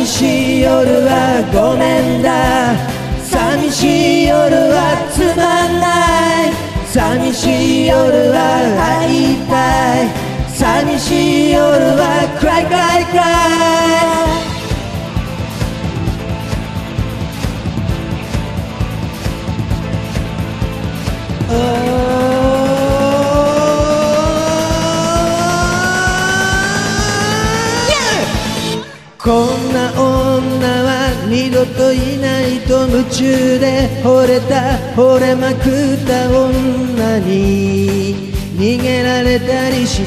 しい夜はごめんだ、寂しい夜はつまんない、寂しい夜は会いたい、寂しい夜はクライクライクライ。こんな女は二度といないと夢中で惚れた惚れまくった女に逃げられたりした。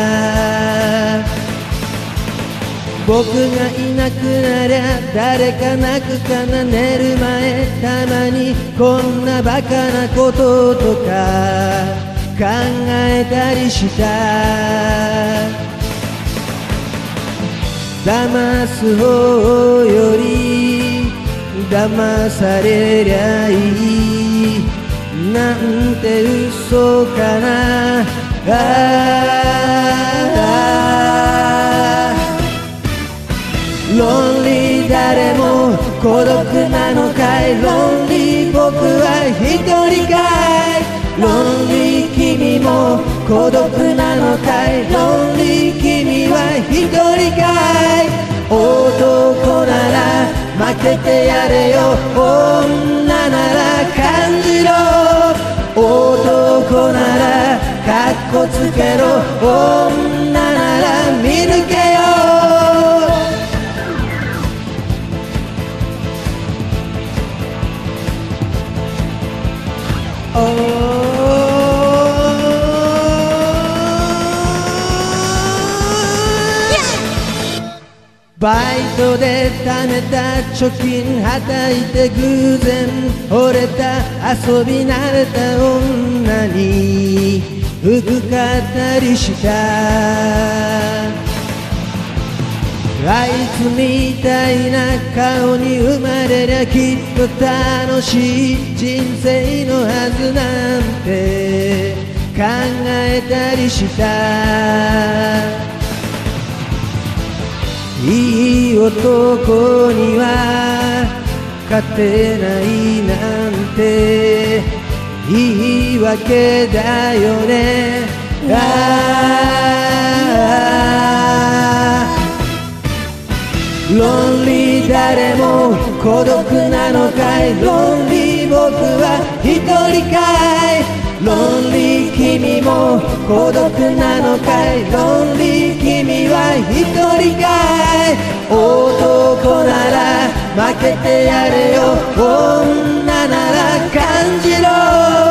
僕がいなくなりゃ誰か泣くかな、寝る前たまにこんなバカなこととか考えたりした。騙す方より騙されりゃいいなんて嘘かな。ロンリー誰も孤独なのかい、ロンリー僕は一人かい、ロンリー君も孤独なのかい、ロンリー君は一人かい、男なら負けてやれよ、女なら感じろ、男ならかっこつけろ、女なら見抜けよ。バイトで貯めた貯金はたいて偶然惚れた遊び慣れた女に服買ったりした。あいつみたいな顔に生まれりゃきっと楽しい人生のはずなんて考えたりした。いい男には勝てないなんて言い訳だよね。ロンリー誰も孤独なのかい、ロンリー僕は一人かい、ロンリー君も孤独なのかい、ロンリー君は一人かい、男なら負けてやれよ、女なら感じろ、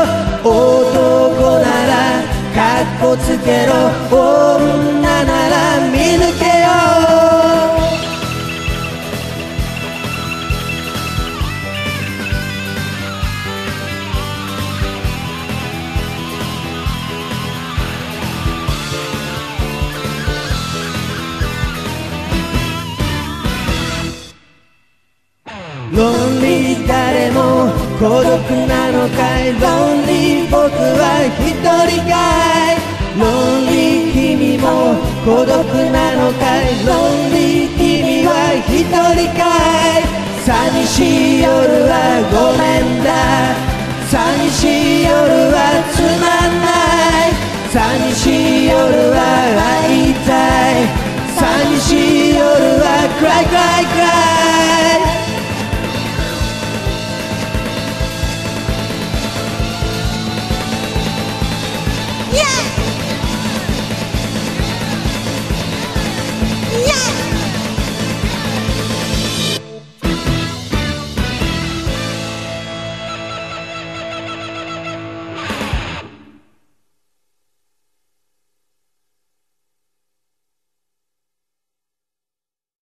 男ならかっこつけろ、女なら見抜けよ。ロンリー誰も孤独なのかい、ロンリー僕は一人かい、ロンリー君も孤独なのかい、ロンリー君は一人かい、寂しい夜はごめんだ、寂しい夜はつまんない、寂しい夜は会いたい、寂しい夜はクライクライクライ。Yeah!